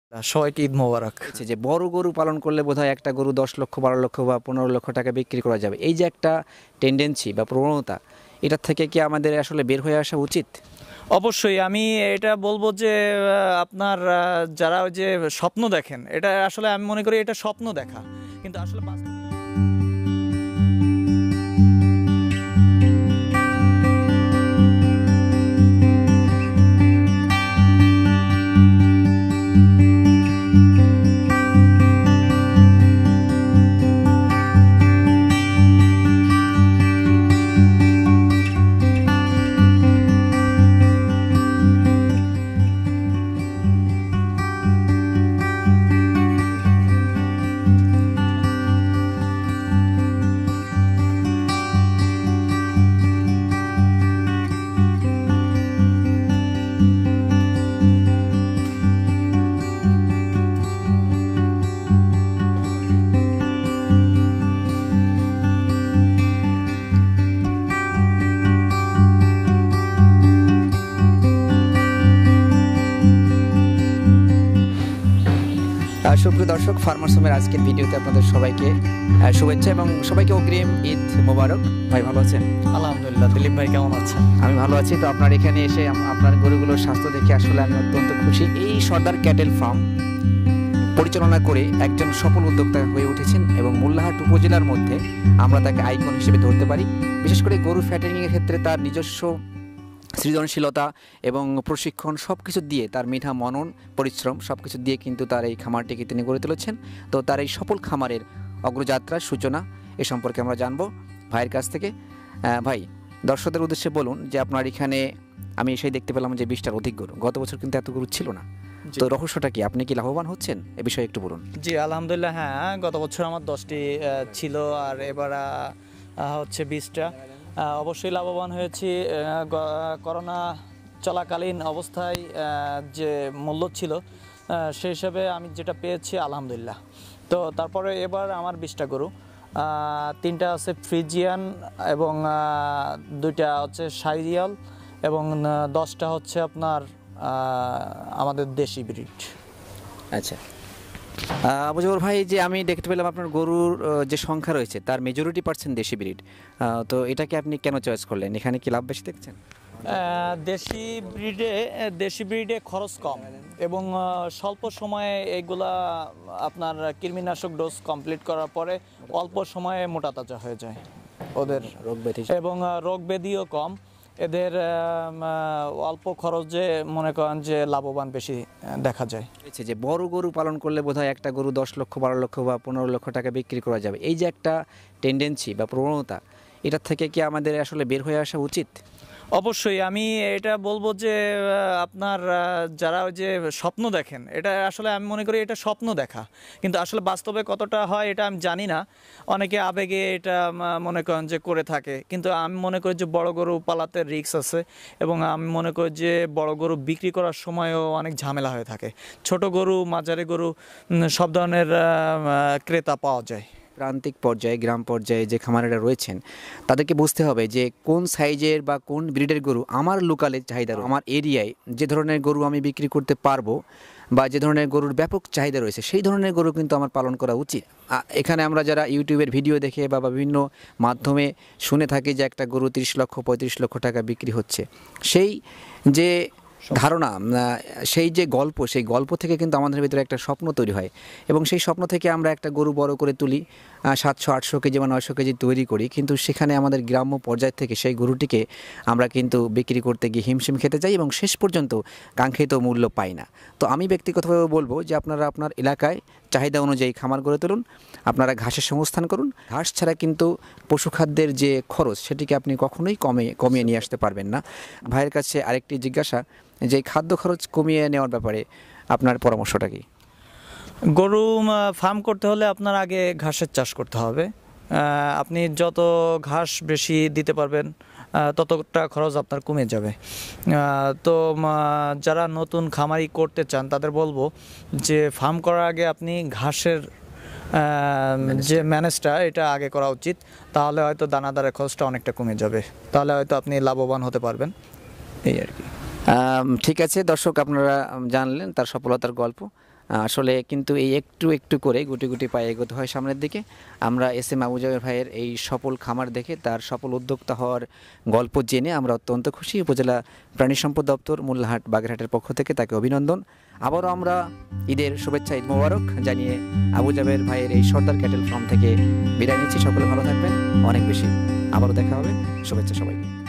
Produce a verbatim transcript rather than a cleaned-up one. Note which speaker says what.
Speaker 1: সবাইকে ঈদ মোবারক।
Speaker 2: হচ্ছে যে বড় গরু পালন করলে বোধহয় একটা গরু দশ লক্ষ বারো লক্ষ বা পনেরো লক্ষ টাকা বিক্রি করা যাবে, এই যে একটা টেন্ডেন্সি বা প্রবণতা, এটার থেকে কি আমাদের আসলে বের হয়ে আসা উচিত?
Speaker 1: অবশ্যই আমি এটা বলবো যে আহ, আপনার আহ, যারা ওই যে স্বপ্ন দেখেন, এটা আসলে আমি মনে করি এটা স্বপ্ন দেখা, কিন্তু আসলে বাস্তবে
Speaker 2: আহ, সুপ্রিয় দর্শক, ফার্মার্স হোমের আজকের ভিডিওতে আপনাদের সবাইকে আহ, শুভেচ্ছা এবং সবাইকে অগ্রিম ঈদ মোবারক। ভাই ভালো আছেন?
Speaker 1: আলহামদুলিল্লাহ। দিলীপ ভাই কেমন আছেন?
Speaker 2: আমি ভালো আছি। তো আপনার এখানে এসে আম- আপনার গরুগুলোর স্বাস্থ্য দেখে আসলে আমি অত্যন্ত খুশি। এই সর্দার ক্যাটেল ফার্ম পরিচালনা করে একজন সফল উদ্যোক্তা হয়ে উঠেছেন এবং মোল্লাহাট উপজেলার মধ্যে আমরা তাকে আইকন হিসেবে ধরতে পারি। বিশেষ করে গরু ফ্যাটেনিংয়ের ক্ষেত্রে তার নিজস্ব সৃজনশীলতা এবং প্রশিক্ষণ সব কিছু দিয়ে, তার মেধা মনন পরিশ্রম সব কিছু দিয়ে কিন্তু তার এই খামারটিকে তিনি গড়ে তুলেছেন। তো তার এই সফল খামারের অগ্রযাত্রার সূচনা এ সম্পর্কে আমরা জানবো ভাইয়ের কাছ থেকে। আহ, ভাই, দর্শকদের উদ্দেশ্যে বলুন যে আপনার এখানে আমি এসেই দেখতে পেলাম যে বিশটার অধিক গরু, গত বছর কিন্তু এত গরু ছিল না। তো রহস্যটা কি? আপনি কি লাভবান হচ্ছেন এ বিষয়ে একটু বলুন।
Speaker 1: জি আলহামদুলিল্লাহ, হ্যাঁ গত বছর আমার দশটি আহ, ছিল, আর এবার আহ, আহ, হচ্ছে বিশটা। আহ, অবশ্যই লাভবান হয়েছি। আহ, গ- করোনা চলাকালীন অবস্থায় আহ, যে মূল্য ছিল আহ, সেই হিসাবে আমি যেটা পেয়েছি আলহামদুলিল্লাহ। তো তারপরে এবার আমার বিশটা গরু, আহ, তিনটা আছে ফ্রিজিয়ান এবং আহ, দুইটা হচ্ছে সাইরিয়াল এবং আহ, দশটা হচ্ছে আপনার আহ, আমাদের দেশি ব্রিড।
Speaker 2: আচ্ছা, আহ, আবু জবর ভাই, যে আমি দেখতে পেলাম আপনার গরুর আহ, যে সংখ্যা রয়েছে তার মেজরিটি পার্সেন্ট দেশি ব্রিড, তো এটাকে আপনি কেন চয়েস করলেন? এখানে কি লাভ বেশি দেখছেন?
Speaker 1: আহ, দেশি ব্রিডে দেশি ব্রিডে খরচ কম এবং আহ, স্বল্প সময়ে এগুলা আপনার কৃমিনাশক ডোজ কমপ্লিট করার পরে অল্প সময়ে মোটা তাজা হয়ে যায় ওদের,
Speaker 2: রোগ ব্যাধি
Speaker 1: এবং আহ, রোগ ব্যাধিও কম এদের। আহ, আহ, অল্প খরচে মনে করেন যে লাভবান বেশি আহ, দেখা যায়।
Speaker 2: হয়েছে যে বড় গরু পালন করলে বোধহয় একটা গরু দশ লক্ষ বারো লক্ষ বা পনেরো লক্ষ টাকা বিক্রি করা যাবে, এই যে একটা টেন্ডেন্সি বা প্রবণতা, এটার থেকে কি আমাদের আসলে বের হয়ে আসা উচিত?
Speaker 1: অবশ্যই আমি এটা বলবো যে আহ, আপনার আহ, যারা ওই যে স্বপ্ন দেখেন, এটা আসলে আমি মনে করি এটা স্বপ্ন দেখা, কিন্তু আসলে বাস্তবে কতটা হয় এটা আমি জানি না। অনেকে আবেগে এটা আহ, মনে করেন যে করে থাকে, কিন্তু আমি মনে করি যে বড় গরু পালাতে রিস্ক আছে এবং আমি মনে করি যে বড় গরু বিক্রি করার সময়ও অনেক ঝামেলা হয়ে থাকে। ছোট গরু, মাঝারি গরু উম, সব ধরনের আহ, আহ, ক্রেতা পাওয়া যায়।
Speaker 2: প্রান্তিক পর্যায়ে, গ্রাম পর্যায়ে যে খামারেরা রয়েছেন তাদেরকে বুঝতে হবে যে কোন সাইজের বা কোন ব্রিডের গরু আমার লোকালে চাহিদা, আমার এরিয়ায় যে ধরনের গরু আমি বিক্রি করতে পারবো বা যে ধরনের গরুর ব্যাপক চাহিদা রয়েছে সেই ধরনের গরু কিন্তু আমার পালন করা উচিত। আ- এখানে আমরা যারা ইউটিউবের ভিডিও দেখে বা বা বিভিন্ন মাধ্যমে শুনে থাকি যে একটা গরু তিরিশ লক্ষ পঁয়ত্রিশ লক্ষ টাকা বিক্রি হচ্ছে, সেই যে ধারণা, আহ, সেই যে গল্প, সেই গল্প থেকে কিন্তু আমাদের ভিতরে একটা স্বপ্ন তৈরি হয় এবং সেই স্বপ্ন থেকে আমরা একটা গরু বড় করে তুলি, সাতশো আটশো কেজি বা নয়শো কেজি তৈরি করি, কিন্তু সেখানে আমাদের গ্রাম্য পর্যায় থেকে সেই গরুটিকে আমরা কিন্তু বিক্রি করতে গিয়ে হিমশিম খেতে যাই এবং শেষ পর্যন্ত কাঙ্ক্ষিত মূল্য পাই না। তো আমি ব্যক্তিগতভাবে বলবো যে আপনারা আপনার এলাকায় চাহিদা অনুযায়ী খামার গড়ে তুলুন, আপনারা ঘাসের সংস্থান করুন। ঘাস ছাড়া কিন্তু পশুখাদ্যের যে খরচ সেটিকে আপনি কখনোই কমে কমিয়ে নিয়ে আসতে পারবেন না। ভাইয়ের কাছে আরেকটি জিজ্ঞাসা, যে খাদ্য খরচ কমিয়ে নেওয়ার ব্যাপারে আপনার পরামর্শটা কি?
Speaker 1: গরু ফার্ম করতে হলে আপনার আগে ঘাসের চাষ করতে হবে। আহ, আপনি যত ঘাস বেশি দিতে পারবেন আহ, ততটা খরচ আপনার কমে যাবে। আহ, তো উম, আহ, যারা নতুন খামারি করতে চান তাদের বলবো যে ফার্ম করার আগে আপনি ঘাসের আহ, যে ম্যানেজটা এটা আগে করা উচিত, তাহলে হয়তো দানাদারের খরচটা অনেকটা কমে যাবে, তাহলে হয়তো আপনি লাভবান হতে পারবেন, এই আর কি।
Speaker 2: ঠিক আছে দর্শক, আপনারা জানলেন তার সফলতার গল্প। আসলে কিন্তু এই একটু একটু করে গুটি গুটি পায়ে এগোতে হয় সামনের দিকে। আমরা এস এম আবু জাবের ভাইয়ের এই সফল খামার দেখে, তার সফল উদ্যোক্তা হওয়ার গল্প জেনে আমরা অত্যন্ত খুশি। উপজেলা প্রাণী সম্পদ দপ্তর মোল্লাহাট বাগেরহাটের পক্ষ থেকে তাকে অভিনন্দন। আবারও আমরা ঈদের শুভেচ্ছা, ঈদ মোবারক জানিয়ে আবু জাবের ভাইয়ের এই সর্দার ক্যাটেল ফার্ম থেকে বিদায় নিচ্ছি। সকলে ভালো থাকবেন, অনেক বেশি। আবারও দেখা হবে, শুভেচ্ছা সবাইকে।